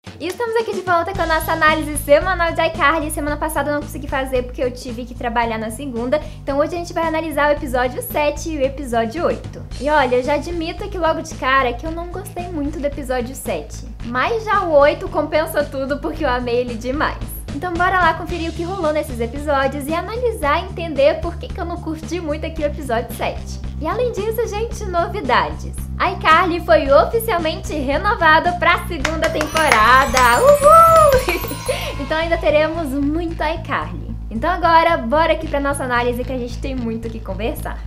E estamos aqui de volta com a nossa análise semanal de iCarly. Semana passada eu não consegui fazer porque eu tive que trabalhar na segunda. Então hoje a gente vai analisar o episódio 7 e o episódio 8. E olha, eu já admito aqui logo de cara que eu não gostei muito do episódio 7. Mas já o 8 compensa tudo porque eu amei ele demais. Então bora lá conferir o que rolou nesses episódios e analisar e entender por que eu não curti muito aqui o episódio 7. E além disso, gente, novidades. iCarly foi oficialmente renovado para a segunda temporada. Uhul! Então ainda teremos muito iCarly. Então agora, bora aqui para nossa análise que a gente tem muito o que conversar.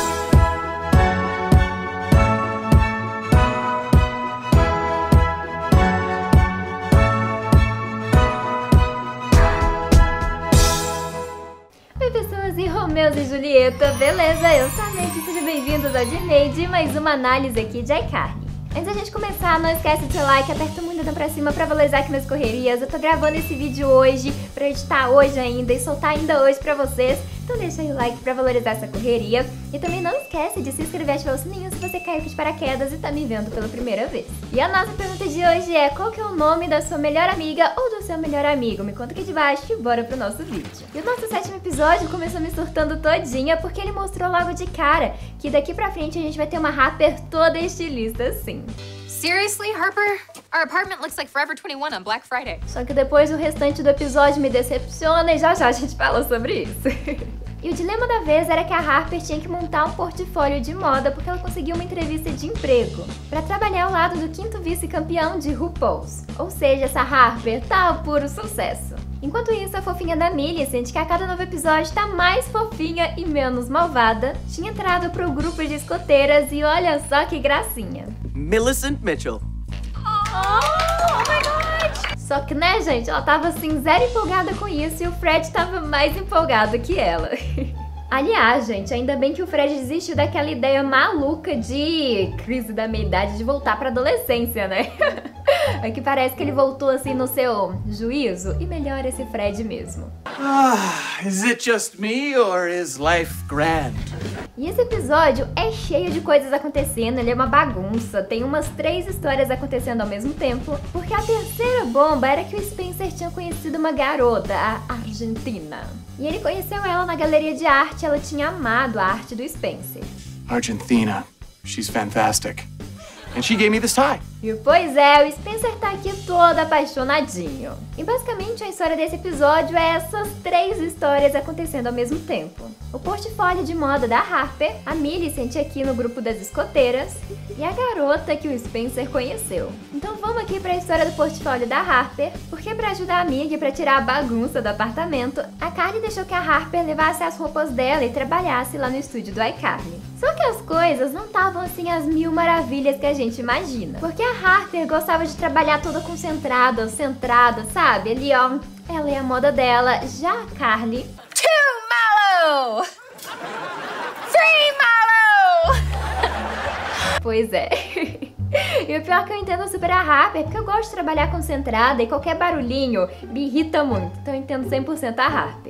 Oi pessoas e Romeus e Julieta, beleza? Eu sou a Neide, sejam bem-vindos ao Dineide e mais uma análise aqui de iCarly. Antes da gente começar, não esquece de seu like, aperta muito o dedão pra cima pra valorizar aqui minhas correrias. Eu tô gravando esse vídeo hoje, pra editar hoje ainda e soltar ainda hoje pra vocês. Então deixa aí o like pra valorizar essa correria. E também não esquece de se inscrever e ativar o sininho se você caiu aqui de paraquedas e tá me vendo pela primeira vez. E a nossa pergunta de hoje é: qual que é o nome da sua melhor amiga ou do seu melhor amigo? Me conta aqui de baixo e bora pro nosso vídeo. E o nosso 7º episódio começou me surtando todinha porque ele mostrou logo de cara que daqui pra frente a gente vai ter uma Harper toda estilista assim. Seriously, Harper? Our apartment looks like Forever 21 on Black Friday. Só que depois o restante do episódio me decepciona e já a gente fala sobre isso. E o dilema da vez era que a Harper tinha que montar um portfólio de moda porque ela conseguiu uma entrevista de emprego para trabalhar ao lado do 5º vice-campeão de RuPaul's. Ou seja, essa Harper tá ao puro sucesso. Enquanto isso, a fofinha da Millicent, que a cada novo episódio tá mais fofinha e menos malvada, tinha entrado pro grupo de escoteiras e olha só que gracinha. Millicent Mitchell. Oh my god! Só que, né, gente, ela tava assim, zero empolgada com isso e o Fred tava mais empolgado que ela. Aliás, gente, ainda bem que o Fred desistiu daquela ideia maluca de crise da meia-idade de voltar pra adolescência, né? É que parece que ele voltou assim no seu juízo e melhora esse Fred mesmo. Is it just me or is life grand? E esse episódio é cheio de coisas acontecendo, ele é uma bagunça, tem umas 3 histórias acontecendo ao mesmo tempo, porque a terceira bomba era que o Spencer tinha conhecido uma garota, a Argentina. E ele conheceu ela na galeria de arte, ela tinha amado a arte do Spencer. Argentina. She's fantastic. And she gave me this tie. E pois é, o Spencer tá aqui todo apaixonadinho. E basicamente a história desse episódio é essas 3 histórias acontecendo ao mesmo tempo. O portfólio de moda da Harper, a Millicent aqui no grupo das escoteiras e a garota que o Spencer conheceu. Então vamos aqui pra história do portfólio da Harper, porque pra ajudar a amiga e pra tirar a bagunça do apartamento, a Carly deixou que a Harper levasse as roupas dela e trabalhasse lá no estúdio do iCarly. Só que as coisas não estavam assim as mil maravilhas que a gente imagina. Porque a Harper gostava de trabalhar toda concentrada, centrada, sabe? Ali, ó, ela é a moda dela. Já a Carly... Too mellow! Free mellow! Pois é. E o pior é que eu entendo super a Harper, porque eu gosto de trabalhar concentrada e qualquer barulhinho me irrita muito. Então eu entendo 100% a Harper.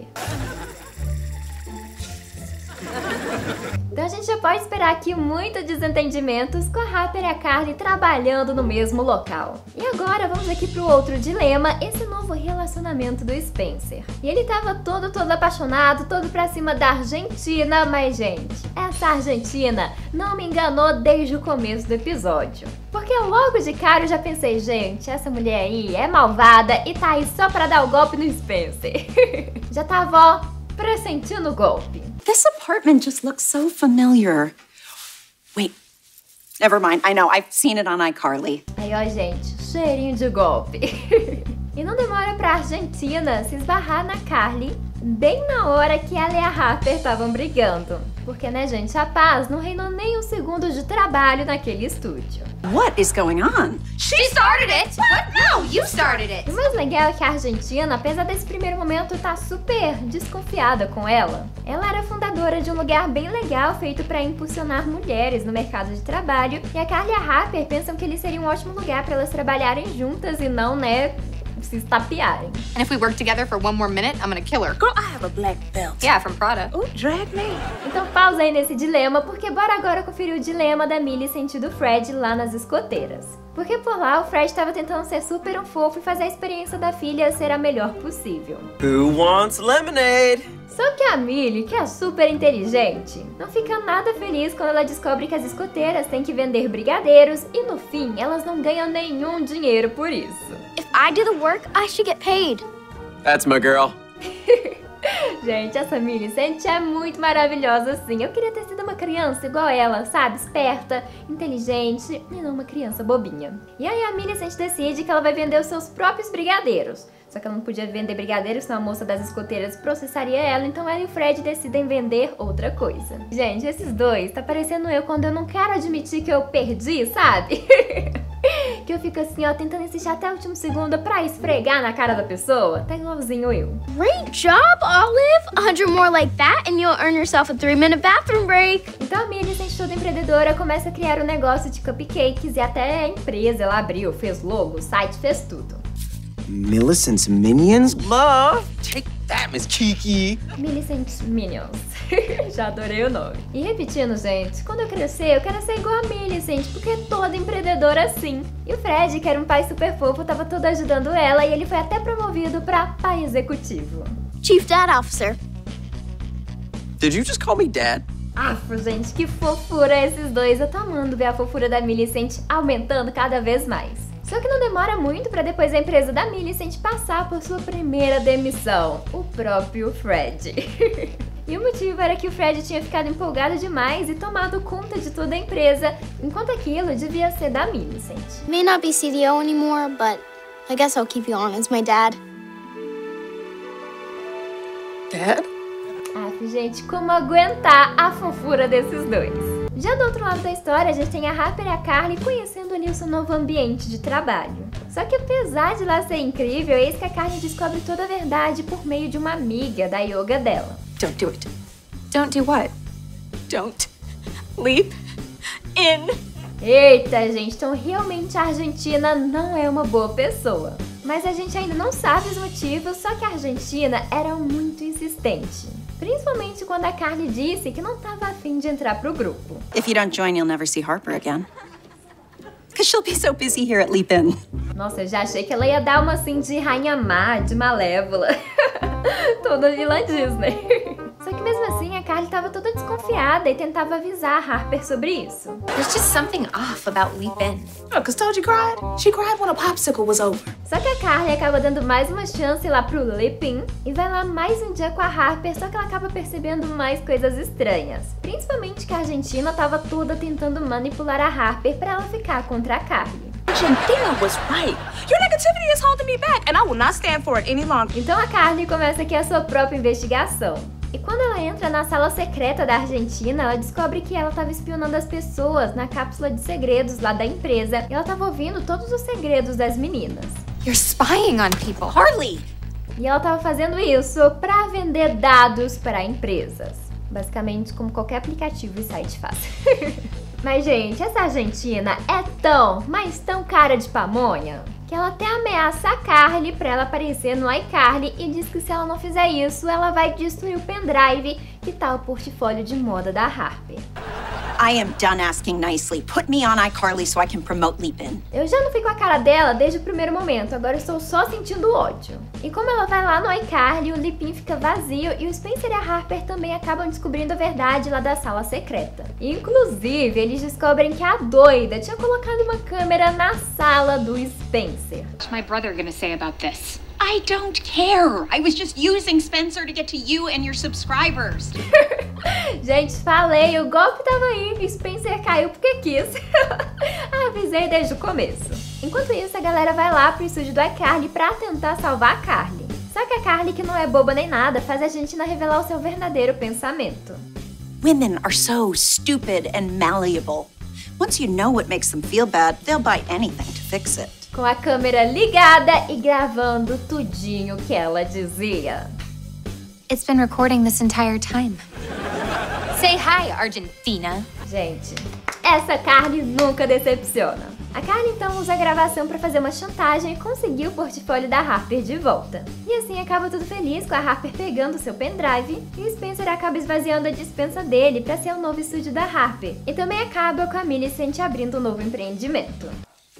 Então a gente já pode esperar aqui muitos desentendimentos com a Harper e a Carly trabalhando no mesmo local. E agora vamos aqui pro outro dilema, esse novo relacionamento do Spencer. E ele tava todo apaixonado, todo pra cima da Argentina, mas gente, essa Argentina não me enganou desde o começo do episódio. Porque logo de cara eu já pensei, gente, essa mulher aí é malvada e tá aí só pra dar o golpe no Spencer. Já tava, ó, pressentindo o golpe. This apartment just looks so familiar. Wait, never mind. I know, I've seen it on iCarly. Aí, ó, gente, cheirinho de golpe. E não demora pra Argentina se esbarrar na Carly bem na hora que ela e a Harper estavam brigando. Porque, né, gente, a paz não reinou nem um segundo de trabalho naquele estúdio. What is going on? She started it! What? No, you started it! E o mais legal é que a Argentina, apesar desse primeiro momento, tá super desconfiada com ela. Ela era fundadora de um lugar bem legal feito pra impulsionar mulheres no mercado de trabalho. E a Carly e a Harper pensam que ele seria um ótimo lugar pra elas trabalharem juntas e não, né, se estapearem. And if we work together for one more minute, I'm gonna kill her. Girl, I have a black belt. Yeah, from Prada. Oh, drag me. Então pausa aí nesse dilema, porque bora agora conferir o dilema da Millicent e do Fred lá nas escoteiras. Porque por lá o Fred estava tentando ser super um fofo e fazer a experiência da filha ser a melhor possível. Who wants lemonade? Só que a Millie, que é super inteligente, não fica nada feliz quando ela descobre que as escoteiras têm que vender brigadeiros e no fim elas não ganham nenhum dinheiro por isso. If I do the work, I should get paid. That's my girl. Gente, essa Millicent é muito maravilhosa assim. Eu queria ter sido uma criança igual ela, sabe? Esperta, inteligente e não uma criança bobinha. E aí a Millicent decide que ela vai vender os seus próprios brigadeiros. Só que ela não podia vender brigadeiros, senão a moça das escoteiras processaria ela, então ela e o Fred decidem vender outra coisa. Gente, esses dois, tá parecendo eu quando eu não quero admitir que eu perdi, sabe? Que eu fico assim, ó, tentando insistir até o último segundo pra esfregar na cara da pessoa. Tá igualzinho eu. Great job, Olive! 100 more like that and you'll earn yourself a 3-minute bathroom break. Então a Millicent, toda empreendedora, começa a criar um negócio de cupcakes e até a empresa ela abriu, fez logo, site, fez tudo. Millicent's Minions? Love! Take that, Miss Kiki! Millicent Minions. Já adorei o nome. E repetindo, gente, quando eu crescer, eu quero ser igual a Millicent, porque é toda empreendedora assim. E o Fred, que era um pai super fofo, tava todo ajudando ela e ele foi até promovido pra pai executivo. Chief Dad Officer. Did you just call me Dad? Aff, gente, que fofura esses dois. Eu tô amando ver a fofura da Millicent aumentando cada vez mais. Só que não demora muito pra depois a empresa da Millicent passar por sua primeira demissão, o próprio Fred. E o motivo era que o Fred tinha ficado empolgado demais e tomado conta de toda a empresa, enquanto aquilo devia ser da Millicent. May not be CDO anymore, but I guess I'll keep you on as my dad. Dad? Aff, gente, como aguentar a fofura desses dois? Já do outro lado da história, a gente tem a Harper e a Carly conhecendo ali o seu novo ambiente de trabalho. Só que apesar de lá ser incrível, eis que a Carly descobre toda a verdade por meio de uma amiga da yoga dela. Don't do it. Don't do what? Don't leap in. Eita, gente, então realmente a Argentina não é uma boa pessoa. Mas a gente ainda não sabe os motivos, só que a Argentina era muito insistente. Principalmente quando a Carly disse que não estava afim de entrar pro grupo. If you don't join, you'll never see Harper again. Because she'll be so busy here at Leap In. Nossa, eu já achei que ela ia dar uma assim de rainha má, de malévola. Toda vilã Disney. Só que mesmo assim, a Carly tava toda desconfiada e tentava avisar a Harper sobre isso. There's just something off about Leap In. Oh, because Toji cried. She cried when a popsicle was over. Só que a Carly acaba dando mais uma chance lá pro Leap In e vai lá mais um dia com a Harper, só que ela acaba percebendo mais coisas estranhas. Principalmente que a Argentina tava toda tentando manipular a Harper pra ela ficar contra a Carly. Argentina was right. Your negativity is holding me back, and I will not stand for it any longer. Então a Carly começa aqui a sua própria investigação. E quando ela entra na sala secreta da Argentina, ela descobre que ela estava espionando as pessoas na cápsula de segredos lá da empresa. E ela estava ouvindo todos os segredos das meninas. You're spying on people. Harley! E ela estava fazendo isso para vender dados para empresas. Basicamente como qualquer aplicativo e site faz. Mas, gente, essa Argentina é tão, mas tão cara de pamonha, que ela até ameaça a Carly pra ela aparecer no iCarly e diz que se ela não fizer isso, ela vai destruir o pendrive que tá o portfólio de moda da Harper. I am done asking nicely. Put me on iCarly so I can promote Leap In. Eu já não fui com a cara dela desde o primeiro momento, agora eu estou só sentindo ódio. E como ela vai lá no iCarly, o Leap In fica vazio e o Spencer e a Harper também acabam descobrindo a verdade lá da sala secreta. Inclusive, eles descobrem que a doida tinha colocado uma câmera na sala do Spencer. What's my brother gonna say about this? I don't care. I was just using Spencer to get to you and your subscribers. Gente, falei, o golpe tava aí, o Spencer caiu porque quis. Avisei desde o começo. Enquanto isso, a galera vai lá pro estúdio do iCarly pra tentar salvar a Carly. Só que a Carly, que não é boba nem nada, faz a gente revelar o seu verdadeiro pensamento. Women are so stupid and malleable. Once you know what makes them feel bad, they'll buy anything to fix it. Com a câmera ligada e gravando tudinho que ela dizia. It's been recording this entire time. Say hi, Argentina. Gente, essa Carly nunca decepciona. A Carly então usa a gravação para fazer uma chantagem e conseguir o portfólio da Harper de volta. E assim acaba tudo feliz com a Harper pegando seu pendrive e o Spencer acaba esvaziando a dispensa dele para ser o novo estúdio da Harper. E também acaba com a Millicent abrindo um novo empreendimento.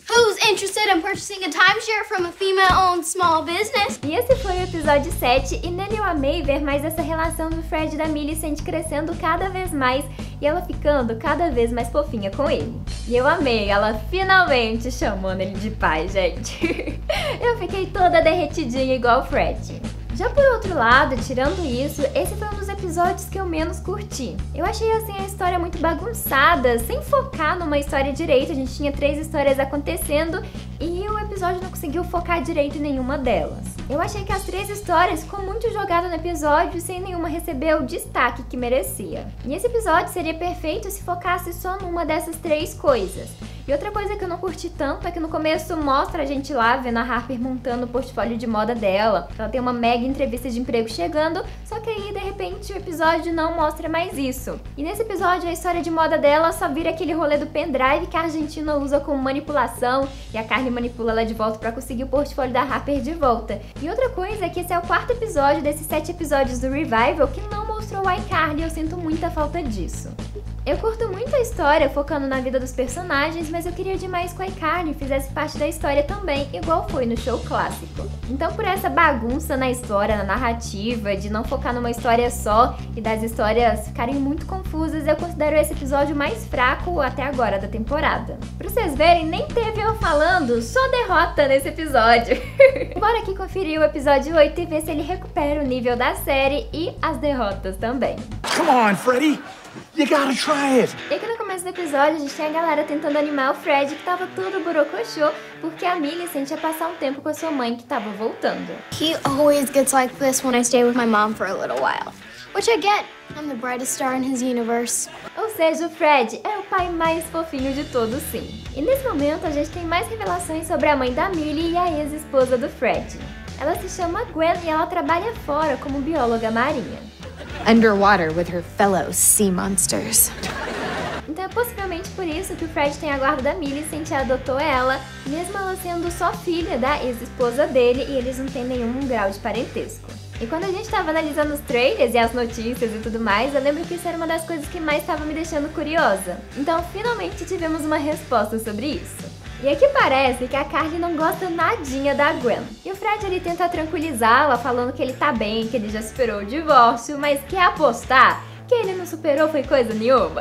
Who's interested in purchasing a timeshare from a female-owned small business? E esse foi o episódio 7, e nele eu amei ver mais essa relação do Fred e da Millicent crescendo cada vez mais e ela ficando cada vez mais fofinha com ele. E eu amei ela finalmente chamando ele de pai, gente. Eu fiquei toda derretidinha igual o Fred. Já por outro lado, tirando isso, esse foi um dos episódios que eu menos curti. Eu achei assim a história muito bagunçada, sem focar numa história direito. A gente tinha 3 histórias acontecendo e o episódio não conseguiu focar direito em nenhuma delas. Eu achei que as 3 histórias ficou muito jogada no episódio sem nenhuma receber o destaque que merecia. E esse episódio seria perfeito se focasse só numa dessas 3 coisas. E outra coisa que eu não curti tanto é que no começo mostra a gente lá vendo a Harper montando o portfólio de moda dela. Ela tem uma mega entrevista de emprego chegando, só que aí de repente o episódio não mostra mais isso. E nesse episódio a história de moda dela só vira aquele rolê do pendrive que a Argentina usa como manipulação e a Carly manipula ela de volta pra conseguir o portfólio da Harper de volta. E outra coisa é que esse é o 4º episódio desses 7 episódios do Revival que não mostrou o iCarly e eu sinto muita falta disso. Eu curto muito a história focando na vida dos personagens, mas eu queria demais que o iCarly fizesse parte da história também, igual foi no show clássico. Então por essa bagunça na história, na narrativa, de não focar numa história só e das histórias ficarem muito confusas, eu considero esse episódio mais fraco até agora da temporada. Pra vocês verem, nem teve eu falando, só derrota nesse episódio. Bora aqui conferir o episódio 8 e ver se ele recupera o nível da série e as derrotas também. Come on, Freddy! You gotta try it! E aqui no começo do episódio a gente tem a galera tentando animar o Fred, que tava todo borocochô, porque a Millicent ia passar um tempo com a sua mãe que tava voltando. He always gets like this when I stay with my mom for a little while. Which I get. I'm the brightest star in his universe. Ou seja, o Fred é o pai mais fofinho de todos, sim. E nesse momento a gente tem mais revelações sobre a mãe da Millie e a ex-esposa do Fred. Ela se chama Gwen e ela trabalha fora como bióloga marinha. Underwater with her fellow sea monsters. Então é possivelmente por isso que o Fred tem a guarda da Millicent e adotou ela, mesmo ela sendo só filha da ex-esposa dele e eles não têm nenhum grau de parentesco. E quando a gente tava analisando os trailers e as notícias e tudo mais, eu lembro que isso era uma das coisas que mais estava me deixando curiosa. Então finalmente tivemos uma resposta sobre isso. E aqui parece que a Carly não gosta nadinha da Gwen. E o Fred ele tenta tranquilizá-la, falando que ele tá bem, que ele já superou o divórcio, mas quer apostar que ele não superou foi coisa nenhuma.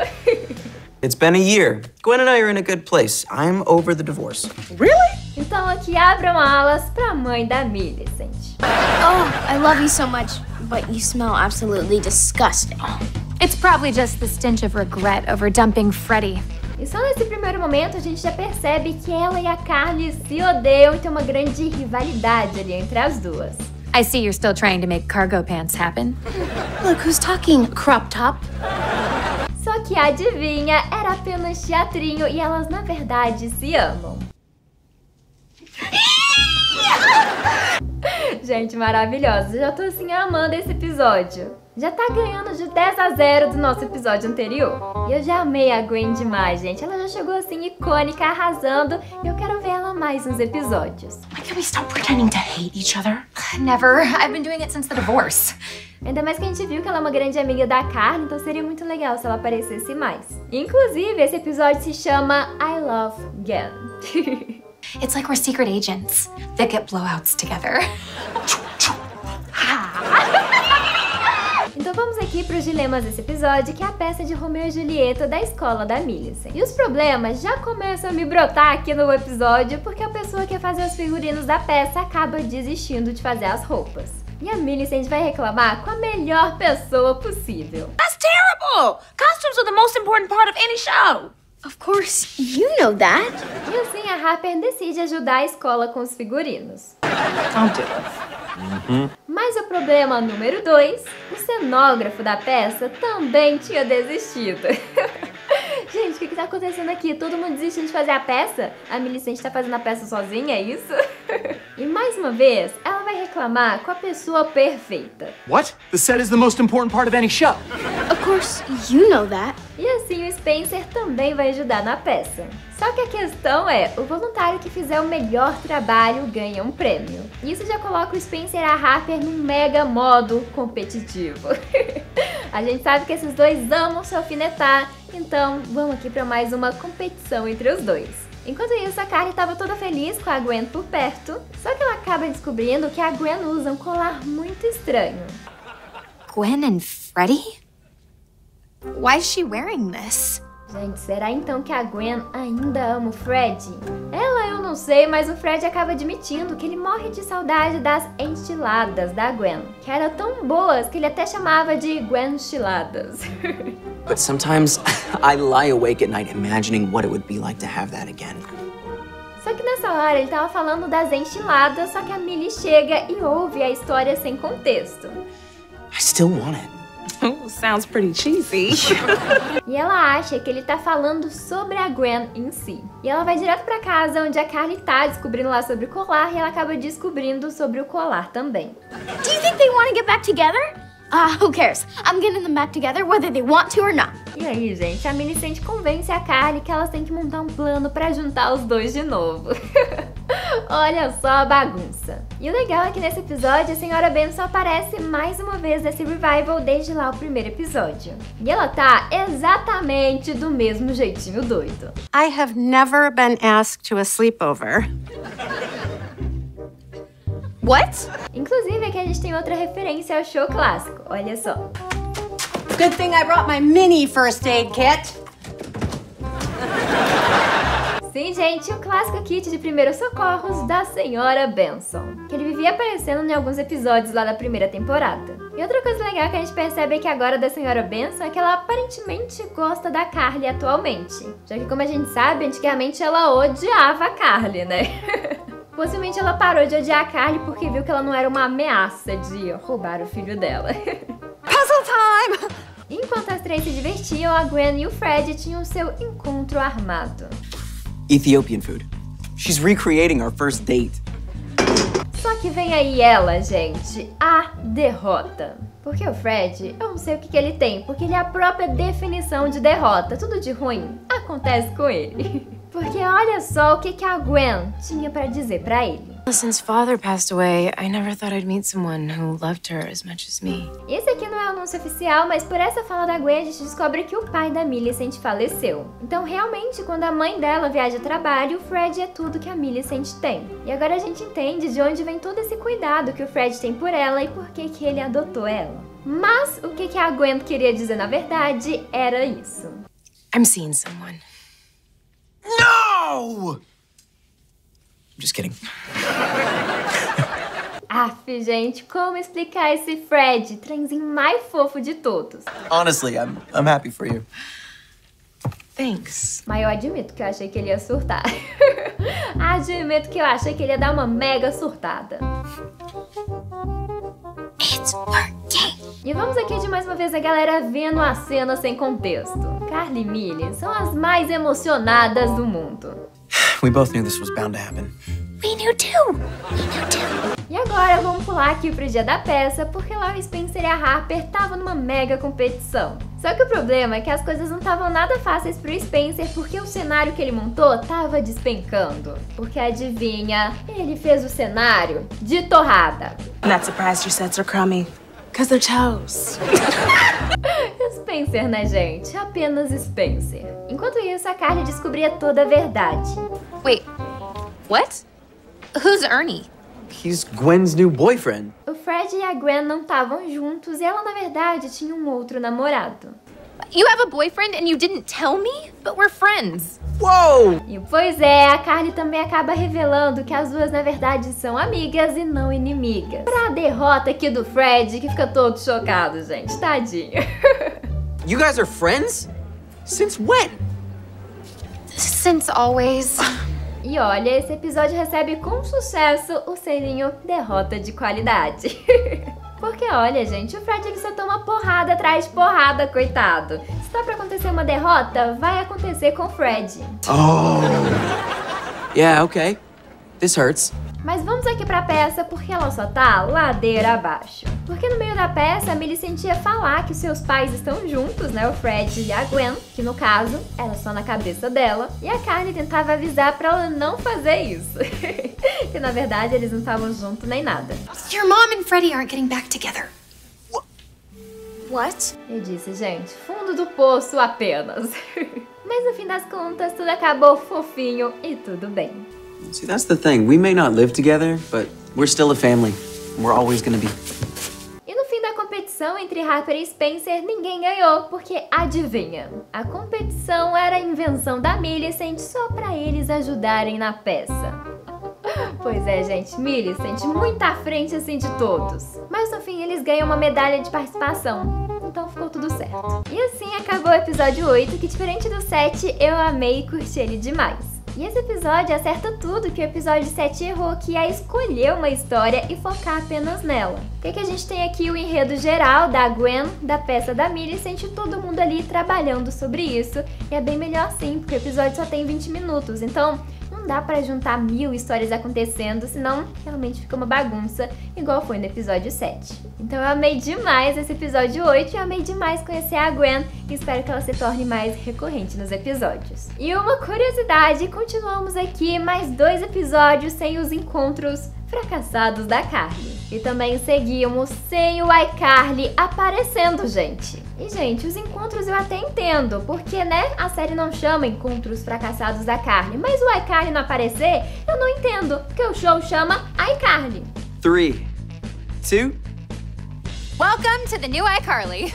It's been a year. Gwen and I are in a good place. I'm over the divorce. Really? Então aqui abram alas pra mãe da Millicent. Oh, I love you so much, but you smell absolutely disgusting. It's probably just the stench of regret over dumping Freddie. E só nesse primeiro momento a gente já percebe que ela e a Carly se odeiam e tem uma grande rivalidade ali entre as duas. I see you're still trying to make cargo pants happen. Look who's talking, crop top. Só que adivinha, era apenas teatrinho e elas na verdade se amam. Gente, maravilhosa. Já tô assim amando esse episódio. Já tá ganhando de 10-0 do nosso episódio anterior. E eu já amei a Gwen demais, gente. Ela já chegou assim icônica, arrasando. E eu quero ver ela mais nos episódios. Can we stop pretending to hate each other? Never. I've been doing it since the divorce. Ainda mais que a gente viu que ela é uma grande amiga da Carly, então seria muito legal se ela aparecesse mais. Inclusive, esse episódio se chama I Love Gwen. It's like we're secret agents that get blowouts together. Então vamos aqui para os dilemas desse episódio, que é a peça de Romeu e Julieta da escola da Millicent. E os problemas já começam a me brotar aqui no episódio, porque a pessoa que quer fazer os figurinos da peça acaba desistindo de fazer as roupas. E a Millicent vai reclamar com a melhor pessoa possível. That's terrible! Costumes are the most important part of any show. Of course, you know that. E assim a Harper decide ajudar a escola com os figurinos. I'll do it. Mas o problema número 2, o cenógrafo da peça também tinha desistido. Gente, o que tá acontecendo aqui? Todo mundo desistiu de fazer a peça? A Millicent tá fazendo a peça sozinha, é isso? E mais uma vez, ela vai reclamar com a pessoa perfeita. What? The set is the most important part of any show. Of course, you know that. E assim o Spencer também vai ajudar na peça. Só que a questão é, o voluntário que fizer o melhor trabalho ganha um prêmio. Isso já coloca o Spencer e a Harper num mega modo competitivo. A gente sabe que esses dois amam se alfinetar, então vamos aqui para mais uma competição entre os dois. Enquanto isso, a Carly estava toda feliz com a Gwen por perto, só que ela acaba descobrindo que a Gwen usa um colar muito estranho. Gwen and Freddie? Why is she wearing this? Gente, será então que a Gwen ainda ama o Fred? Ela eu não sei, mas o Fred acaba admitindo que ele morre de saudade das enchiladas da Gwen, que eram tão boas que ele até chamava de Gwen-chiladas. But sometimes I lie awake at night imagining what it would be like to have that again. Só que nessa hora ele tava falando das enchiladas, só que a Millie chega e ouve a história sem contexto. I still want it. Ooh, sounds pretty cheesy. E ela acha que ele tá falando sobre a Gwen em si. E ela vai direto pra casa onde a Carly tá descobrindo lá sobre o colar e ela acaba descobrindo sobre o colar também. Do you think they want to get back together? Who cares? I'm getting them back together whether they want to or not. E aí, gente, a Millicent convence a Carly que elas têm que montar um plano pra juntar os dois de novo. Olha só a bagunça. E o legal é que nesse episódio a Senhora Benson aparece mais uma vez nesse revival desde lá o primeiro episódio. E ela tá exatamente do mesmo jeitinho doido. I have never been asked to a sleepover. What? Inclusive aqui a gente tem outra referência ao show clássico, olha só. Good thing I brought my mini first aid kit. Sim, gente, o clássico kit de primeiros socorros da Senhora Benson, que ele vivia aparecendo em alguns episódios lá da primeira temporada. E outra coisa legal que a gente percebe aqui agora da Senhora Benson é que ela aparentemente gosta da Carly atualmente. Já que, como a gente sabe, antigamente ela odiava a Carly, né? Possivelmente ela parou de odiar a Carly porque viu que ela não era uma ameaça de roubar o filho dela. Puzzle time! Enquanto as três se divertiam, a Gwen e o Fred tinham seu encontro armado. Ethiopian food. She's recreating our first date. Só que vem aí ela, gente, a derrota. Porque o Fred, eu não sei o que ele tem, porque ele é a própria definição de derrota. Tudo de ruim acontece com ele. Porque olha só o que a Gwen tinha pra dizer pra ele. Since father passed away, I never thought I'd meet someone who loved her as much as me. Esse aqui não é o anúncio oficial, mas por essa fala da Gwen a gente descobre que o pai da Millicent faleceu. Então realmente, quando a mãe dela viaja a trabalho, o Fred é tudo que a Millicent tem. E agora a gente entende de onde vem todo esse cuidado que o Fred tem por ela e por que ele adotou ela. Mas o que a Gwen queria dizer na verdade era isso. I'm seeing someone. No! I'm just kidding. Aff, gente, como explicar esse Fred, trenzinho mais fofo de todos? Honestly, I'm happy for you. Thanks. Mas eu admito que eu achei que ele ia surtar. Admito que eu achei que ele ia dar uma mega surtada. It's working. E vamos aqui de mais uma vez a galera vendo a cena sem contexto. Carly e Millie são as mais emocionadas do mundo. We both knew this was bound to happen. We knew too. We knew too. E agora vamos pular aqui pro dia da peça, porque lá o Spencer e a Harper estavam numa mega competição. Só que o problema é que as coisas não estavam nada fáceis pro Spencer, porque o cenário que ele montou tava despencando. Porque adivinha, ele fez o cenário de torrada. I'm not surprised your sets are crummy, because they're toast. Spencer, né, gente? Apenas Spencer. Enquanto isso, a Carly descobria toda a verdade. Wait, what? Who's Ernie? He's Gwen's new boyfriend. O Fred e a Gwen não estavam juntos e ela, na verdade, tinha um outro namorado. You have a boyfriend and you didn't tell me? But we're friends. Whoa! E pois é, a Carly também acaba revelando que as duas, na verdade, são amigas e não inimigas. Pra derrota aqui do Fred, que fica todo chocado, gente. Tadinho. You guys are friends? Since when? Since always. E olha, esse episódio recebe com sucesso o selinho derrota de qualidade. Porque olha, gente, o Fred ele só toma porrada atrás de porrada, coitado. Se tá pra acontecer uma derrota, vai acontecer com o Fred. Oh. Yeah, okay. This hurts. Mas vamos aqui pra peça, porque ela só tá ladeira abaixo. Porque no meio da peça, a Millie sentia falar que seus pais estão juntos, né? O Fred e a Gwen, que no caso, era só na cabeça dela. E a Carly tentava avisar pra ela não fazer isso. Que na verdade, eles não estavam juntos nem nada. Your mom and Freddie aren't getting back together. What? Eu disse, gente, fundo do poço apenas. Mas no fim das contas, tudo acabou fofinho e tudo bem. See, that's the thing. We may not live together, but we're still a family. We're always gonna be. E no fim da competição entre Harper e Spencer, ninguém ganhou, porque adivinha? A competição era a invenção da Millicent só pra eles ajudarem na peça. Pois é, gente, Millicent muito à frente assim de todos. Mas no fim eles ganham uma medalha de participação. Então ficou tudo certo. E assim acabou o episódio 8, que diferente do 7, eu amei e curti ele demais. E esse episódio acerta tudo que o episódio 7 errou, que é escolher uma história e focar apenas nela. O que a gente tem aqui? O enredo geral da Gwen, da peça da Millicent, e todo mundo ali trabalhando sobre isso. E é bem melhor assim, porque o episódio só tem 20 minutos, então não dá pra juntar 1000 histórias acontecendo, senão realmente fica uma bagunça, igual foi no episódio 7. Então eu amei demais esse episódio 8 e amei demais conhecer a Gwen e espero que ela se torne mais recorrente nos episódios. E uma curiosidade, continuamos aqui mais 2 episódios sem os encontros fracassados da Carly. E também seguimos sem o iCarly aparecendo, gente. E, gente, os encontros eu até entendo, porque, né, a série não chama Encontros Fracassados da Carly, mas o iCarly não aparecer, eu não entendo, porque o show chama iCarly. 3, 2. Welcome to the new iCarly.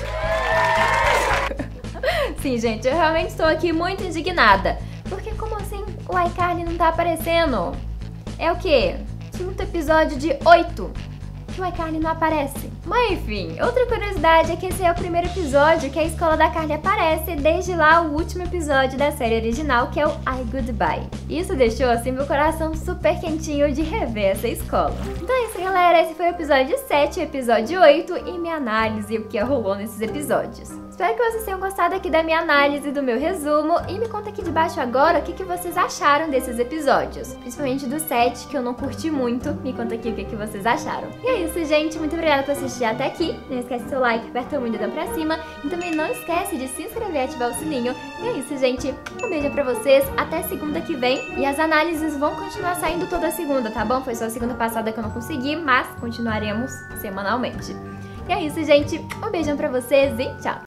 Sim, gente, eu realmente estou aqui muito indignada. Porque como assim o iCarly não tá aparecendo? É o quê? 5º episódio de 8 que o iCarly não aparece. Mas enfim, outra curiosidade é que esse é o primeiro episódio que a escola da Carly aparece desde lá o último episódio da série original, que é o I Goodbye. Isso deixou assim meu coração super quentinho de rever essa escola. Então é isso, galera, esse foi o episódio 7, o episódio 8 e minha análise e o que rolou nesses episódios. Espero que vocês tenham gostado aqui da minha análise e do meu resumo. E me conta aqui debaixo agora o que vocês acharam desses episódios. Principalmente do 7, que eu não curti muito. Me conta aqui o que vocês acharam. E é isso, gente. Muito obrigada por assistir até aqui. Não esquece seu like, aperta muito o dedo pra cima. E também não esquece de se inscrever e ativar o sininho. E é isso, gente. Um beijo pra vocês. Até segunda que vem. E as análises vão continuar saindo toda segunda, tá bom? Foi só a segunda passada que eu não consegui, mas continuaremos semanalmente. E é isso, gente. Um beijão pra vocês e tchau!